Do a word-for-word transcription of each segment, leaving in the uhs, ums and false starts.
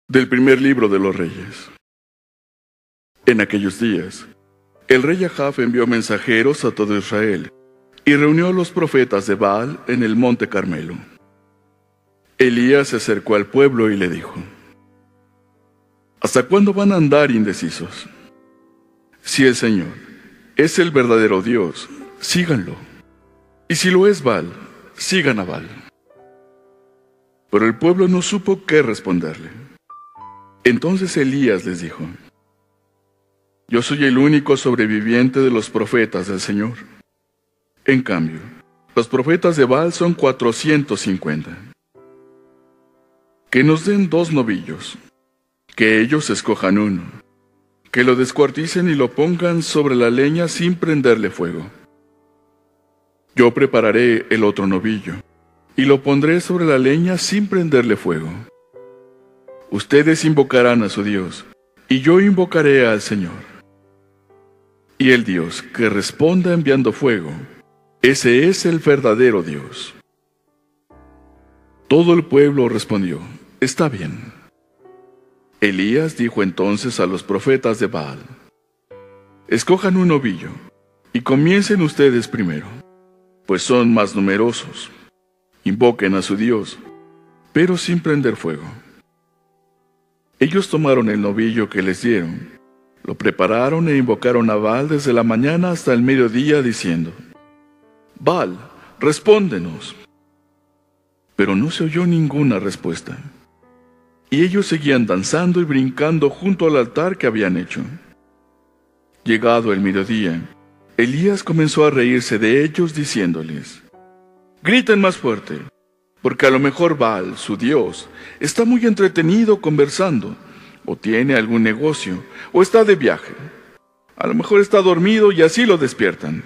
Del primer libro de los Reyes. En aquellos días, el rey Ahab envió mensajeros a todo Israel y reunió a los profetas de Baal en el monte Carmelo. Elías se acercó al pueblo y le dijo: ¿Hasta cuándo van a andar indecisos? Si el Señor es el verdadero Dios, síganlo, y si lo es Baal, sigan a Baal. Pero el pueblo no supo qué responderle. Entonces Elías les dijo: Yo soy el único sobreviviente de los profetas del Señor. En cambio, los profetas de Baal son cuatrocientos cincuenta. Que nos den dos novillos, que ellos escojan uno, que lo descuarticen y lo pongan sobre la leña sin prenderle fuego. Yo prepararé el otro novillo, y lo pondré sobre la leña sin prenderle fuego. Ustedes invocarán a su Dios, y yo invocaré al Señor. Y el Dios que responda enviando fuego, ese es el verdadero Dios. Todo el pueblo respondió: Está bien. Elías dijo entonces a los profetas de Baal: Escojan un novillo, y comiencen ustedes primero, pues son más numerosos. Invoquen a su Dios, pero sin prender fuego. Ellos tomaron el novillo que les dieron, lo prepararon e invocaron a Baal desde la mañana hasta el mediodía, diciendo: Baal, respóndenos. Pero no se oyó ninguna respuesta, y ellos seguían danzando y brincando junto al altar que habían hecho. Llegado el mediodía, Elías comenzó a reírse de ellos, diciéndoles: Griten más fuerte, porque a lo mejor Baal, su Dios, está muy entretenido conversando, o tiene algún negocio, o está de viaje. A lo mejor está dormido y así lo despiertan.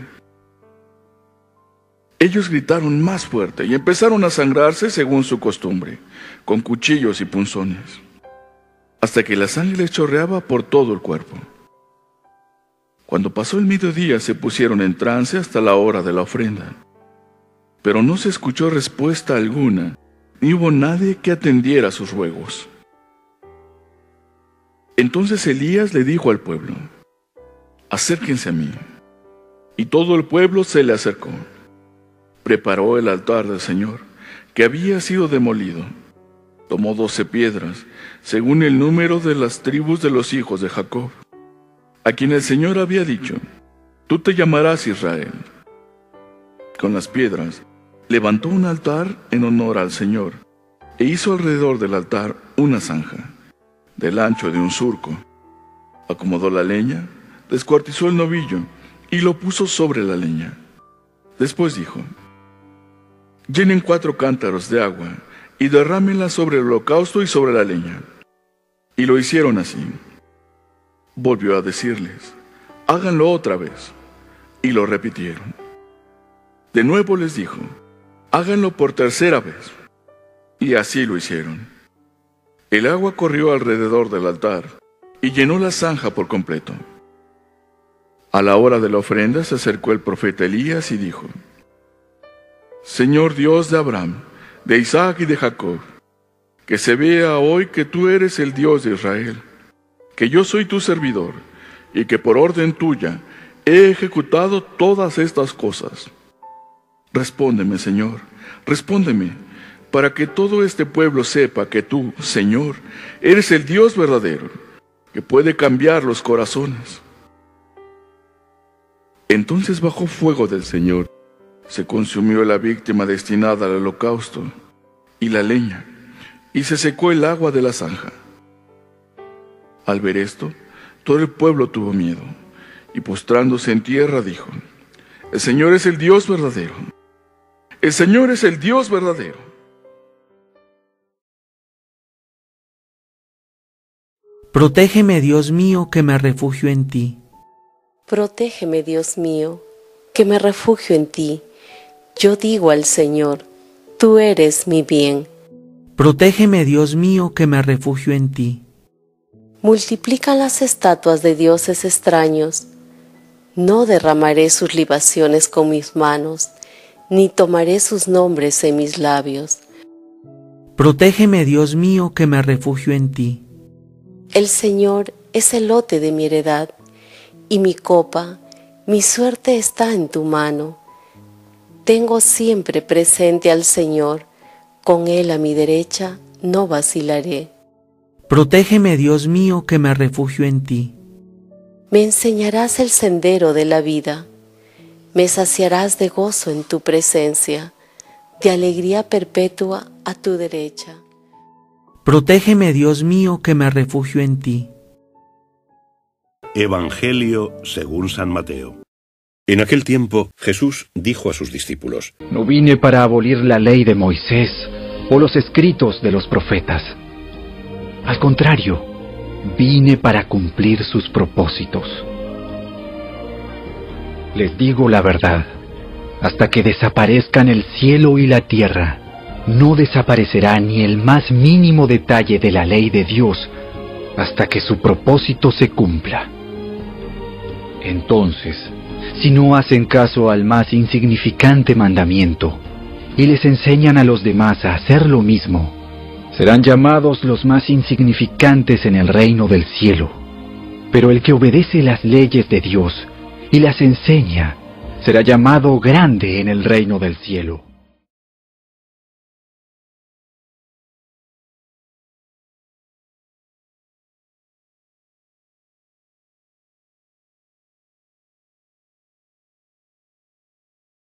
Ellos gritaron más fuerte y empezaron a sangrarse según su costumbre, con cuchillos y punzones, hasta que la sangre les chorreaba por todo el cuerpo. Cuando pasó el mediodía se pusieron en trance hasta la hora de la ofrenda. Pero no se escuchó respuesta alguna, ni hubo nadie que atendiera sus ruegos. Entonces Elías le dijo al pueblo: Acérquense a mí. Y todo el pueblo se le acercó. Preparó el altar del Señor, que había sido demolido. Tomó doce piedras, según el número de las tribus de los hijos de Jacob, a quien el Señor había dicho: Tú te llamarás Israel. Con las piedras levantó un altar en honor al Señor, e hizo alrededor del altar una zanja, del ancho de un surco. Acomodó la leña, descuartizó el novillo, y lo puso sobre la leña. Después dijo: Llenen cuatro cántaros de agua, y derrámenla sobre el holocausto y sobre la leña. Y lo hicieron así. Volvió a decirles: Háganlo otra vez. Y lo repitieron. De nuevo les dijo: Háganlo por tercera vez. Y así lo hicieron. El agua corrió alrededor del altar y llenó la zanja por completo. A la hora de la ofrenda se acercó el profeta Elías y dijo: Señor Dios de Abraham, de Isaac y de Jacob, que se vea hoy que tú eres el Dios de Israel, que yo soy tu servidor, y que por orden tuya he ejecutado todas estas cosas. Respóndeme, Señor, respóndeme, para que todo este pueblo sepa que tú, Señor, eres el Dios verdadero, que puede cambiar los corazones. Entonces bajó fuego del Señor, se consumió la víctima destinada al holocausto y la leña, y se secó el agua de la zanja. Al ver esto, todo el pueblo tuvo miedo, y postrándose en tierra dijo: El Señor es el Dios verdadero. El Señor es el Dios verdadero. Protégeme, Dios mío, que me refugio en ti. Protégeme, Dios mío, que me refugio en ti. Yo digo al Señor: Tú eres mi bien. Protégeme, Dios mío, que me refugio en ti. Multiplican las estatuas de dioses extraños. No derramaré sus libaciones con mis manos, ni tomaré sus nombres en mis labios. Protégeme, Dios mío, que me refugio en ti. El Señor es el lote de mi heredad, y mi copa, mi suerte está en tu mano. Tengo siempre presente al Señor, con Él a mi derecha no vacilaré. Protégeme, Dios mío, que me refugio en ti. Me enseñarás el sendero de la vida, me saciarás de gozo en tu presencia, de alegría perpetua a tu derecha. Protégeme, Dios mío, que me refugio en ti. Evangelio según San Mateo. En aquel tiempo Jesús dijo a sus discípulos: No vine para abolir la ley de Moisés o los escritos de los profetas. Al contrario, vine para cumplir sus propósitos. Les digo la verdad, hasta que desaparezcan el cielo y la tierra, no desaparecerá ni el más mínimo detalle de la ley de Dios hasta que su propósito se cumpla. Entonces, si no hacen caso al más insignificante mandamiento y les enseñan a los demás a hacer lo mismo, serán llamados los más insignificantes en el reino del cielo. Pero el que obedece las leyes de Dios y las enseña será llamado grande en el reino del cielo.